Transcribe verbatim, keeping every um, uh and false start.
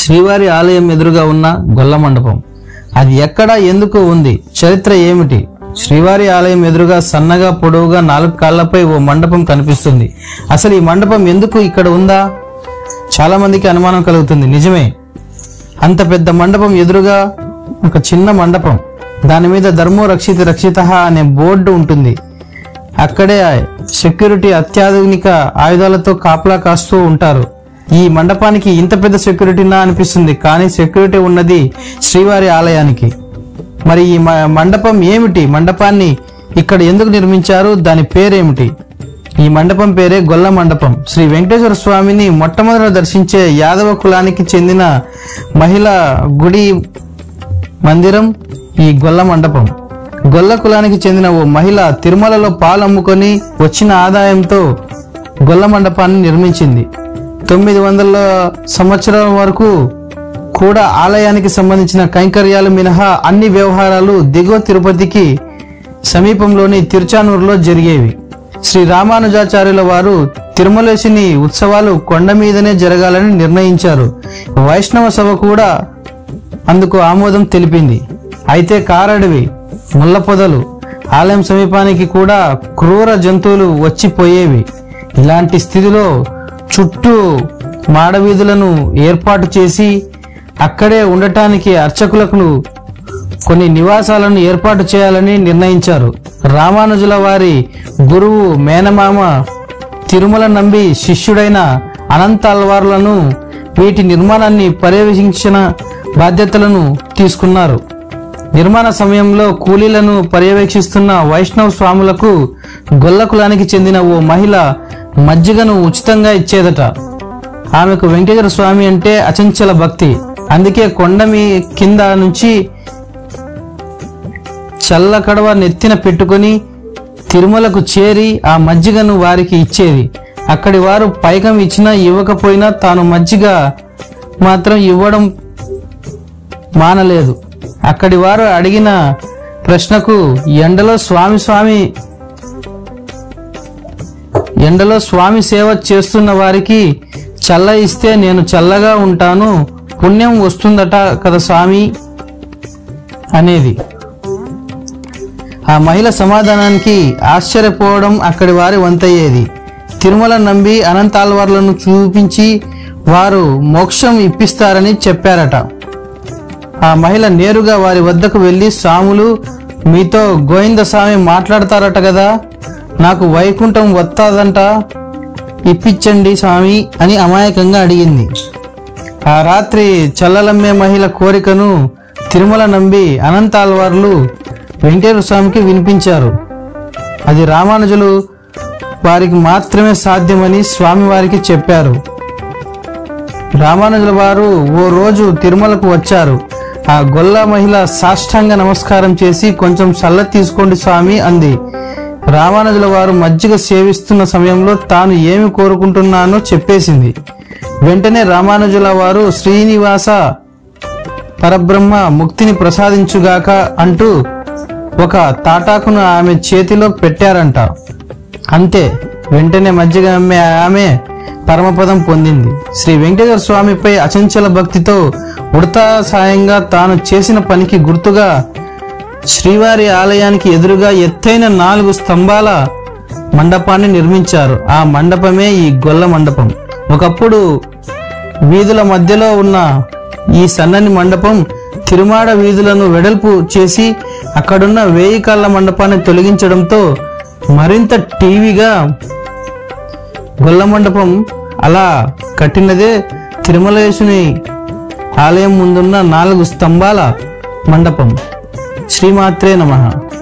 శ్రీవారి ఆలయం ఎదురుగా ఉన్న గొల్ల మండపం. అది ఎక్కడ, ఎందుకు ఉంది, చరిత్ర ఏమిటి? శ్రీవారి ఆలయం ఎదురుగా సన్నగా పొడవుగా నాలుగు కాళ్లపై ఓ మండపం కనిపిస్తుంది. అసలు ఈ మండపం ఎందుకు ఇక్కడ ఉందా? చాలా మందికి అనుమానం కలుగుతుంది. నిజమే, అంత పెద్ద మండపం ఎదురుగా ఒక చిన్న మండపం, దాని మీద ధర్మో రక్షిత రక్షిత అనే బోర్డు ఉంటుంది. అక్కడే సెక్యూరిటీ అత్యాధునిక ఆయుధాలతో కాపలా కాస్తూ ఉంటారు. ఈ మండపానికి ఇంత పెద్ద సెక్యూరిటీనా అనిపిస్తుంది, కానీ సెక్యూరిటీ ఉన్నది శ్రీవారి ఆలయానికి. మరి ఈ మండపం ఏమిటి? మండపాన్ని ఇక్కడ ఎందుకు నిర్మించారు? దాని పేరేమిటి? ఈ మండపం పేరే గొల్ల మండపం. శ్రీ వెంకటేశ్వర స్వామిని మొట్టమొదట దర్శించే యాదవ కులానికి చెందిన మహిళా గుడి మందిరం ఈ గొల్ల మండపం. గొల్ల కులానికి చెందిన ఓ మహిళ తిరుమలలో పాలు అమ్ముకొని వచ్చిన ఆదాయంతో గొల్ల మండపాన్ని నిర్మించింది. తొమ్మిది వందల సంవత్సరాల వరకు కూడా ఆలయానికి సంబంధించిన కైంకర్యాలు మినహా అన్ని వ్యవహారాలు దిగువ తిరుపతికి సమీపంలోని తిరుచానూరులో జరిగేవి. శ్రీ రామానుజాచార్యుల వారు తిరుమలేశుని ఉత్సవాలు కొండ మీదనే జరగాలని నిర్ణయించారు. వైష్ణవ సభ కూడా అందుకు ఆమోదం తెలిపింది. అయితే కారడవి, ముళ్ళ పొదలు, ఆలయం సమీపానికి కూడా క్రూర జంతువులు వచ్చిపోయేవి. ఇలాంటి స్థితిలో చుట్టూ మాడవీధులను ఏర్పాటు చేసి అక్కడే ఉండటానికి అర్చకులకు కొన్ని నివాసాలను ఏర్పాటు చేయాలని నిర్ణయించారు. రామానుజుల వారి గురువు మేనమామ తిరుమల నంబి శిష్యుడైన అనంత అల్వార్లను వీటి నిర్మాణాన్ని పర్యవేక్షించిన బాధ్యతలను తీసుకున్నారు. నిర్మాణ సమయంలో కూలీలను పర్యవేక్షిస్తున్న వైష్ణవ స్వాములకు గొల్ల కులానికి చెందిన ఓ మహిళ మజ్జిగను ఉచితంగా ఇచ్చేదట. ఆమెకు వెంకటేశ్వర స్వామి అంటే అచంచల భక్తి. అందుకే కొండ మీ కింద నుంచి చల్ల కడవ నెత్తిన పెట్టుకుని తిరుమలకు చేరి ఆ మజ్జిగను వారికి ఇచ్చేది. అక్కడి వారు పైకం ఇచ్చినా ఇవ్వకపోయినా తాను మజ్జిగ మాత్రం ఇవ్వడం మానలేదు. అక్కడి వారు అడిగిన ప్రశ్నకు ఎండలో స్వామి స్వామి ఎండలో స్వామి సేవ చేస్తున్న వారికి చల్ల ఇస్తే నేను చల్లగా ఉంటాను, పుణ్యం వస్తుందట కదా స్వామి అనేది. ఆ మహిళ సమాధానానికి ఆశ్చర్యపోవడం అక్కడి వారి వంతయ్యేది. తిరుమల నంబి అనంతాల్వార్లను చూపించి వారు మోక్షం ఇప్పిస్తారని చెప్పారట. ఆ మహిళ నేరుగా వారి వద్దకు వెళ్లి, స్వాములు మీతో గోవింద స్వామి మాట్లాడతారట కదా, నాకు వైకుంఠం వస్తాదంట, ఇప్పించండి స్వామి అని అమాయకంగా అడిగింది. ఆ రాత్రి చల్లలమ్మే మహిళ కోరికను తిరుమల నంబి అనంతాల్వార్లు వెంకటేశ్వర స్వామికి వినిపించారు. అది రామానుజులు వారికి మాత్రమే సాధ్యమని స్వామివారికి చెప్పారు. రామానుజుల వారు ఓ రోజు తిరుమలకు వచ్చారు. ఆ గొల్ల మహిళ సాష్టాంగ నమస్కారం చేసి, కొంచెం చల్ల తీసుకోండి స్వామి అంది. రామానుజుల వారు మజ్జిగ సేవిస్తున్న సమయంలో తాను ఏమి కోరుకుంటున్నానో చెప్పేసింది. వెంటనే రామానుజుల వారు శ్రీనివాస పరబ్రహ్మ ముక్తిని ప్రసాదించుగాక అంటూ ఒక తాటాకును ఆమె చేతిలో పెట్టారంట. అంతే, వెంటనే మజ్జిగ అమ్మే ఆమె పరమపదం పొందింది. శ్రీ వెంకటేశ్వర స్వామిపై అచంచల భక్తితో ఉడతా సాయంగా తాను చేసిన పనికి గుర్తుగా శ్రీవారి ఆలయానికి ఎదురుగా ఎత్తైన నాలుగు స్తంభాల మండపాన్ని నిర్మించారు. ఆ మండపమే ఈ గొల్ల మండపం. ఒకప్పుడు వీధుల మధ్యలో ఉన్న ఈ సన్నని మండపం తిరుమాడ వీధులను వెడల్పు చేసి అక్కడున్న వేయి కాళ్ల మండపాన్ని తొలగించడంతో మరింత టీవీగా గొల్ల మండపం అలా కట్టినదే తిరుమలేశుని ఆలయం ముందున్న నాలుగు స్తంభాల మండపం. శ్రీమాత్రే నమః.